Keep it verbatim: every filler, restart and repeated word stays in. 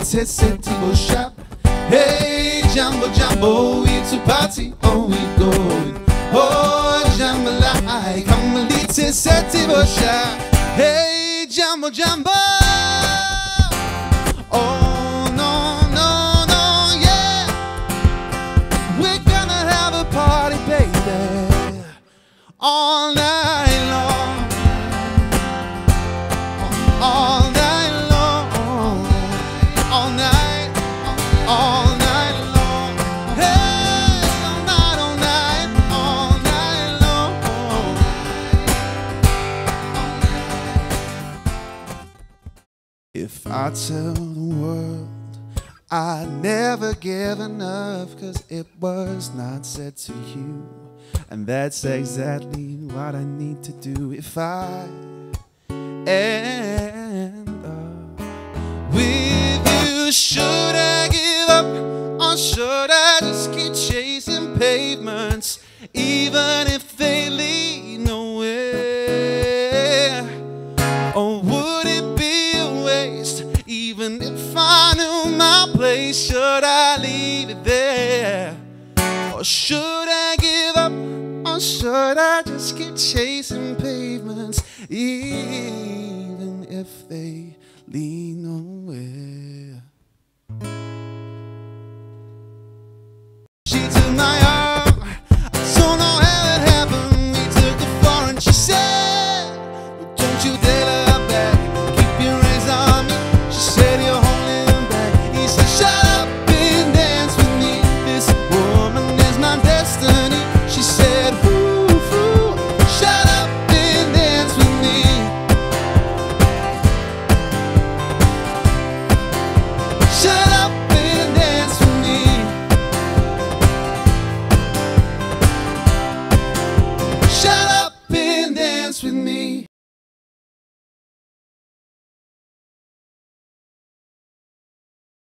carmelite sentivo shop. Hey, jumbo jumbo, it's a party, oh we going. Oh, jambalaya, carmelite sentivo shop. Hey, jumbo jumbo. Oh no no no, yeah. We're gonna have a party, baby, all night long. All night long, all night, all night long. Hey, all night, all night, all night long. If I tell the world I never give enough, 'cause it was not said to you, and that's exactly what I need to do. If I end up with you, should I give up, or should I just keep chasing pavements, even if they lead nowhere? Or would it be a waste, even if I knew my place? Should I leave it there, or should I give up, or should I just keep chasing pavements, even if they lead nowhere? She took my arm, I don't know how it happened. We took the floor and she said, well, don't you dare look back, keep your eyes on me. She said, you're holding back. He said, shut up and dance with me. This woman is my destiny. She said, whoo, whoo, shut up and dance with me. Shut up and dance with me. Shut up and dance with me.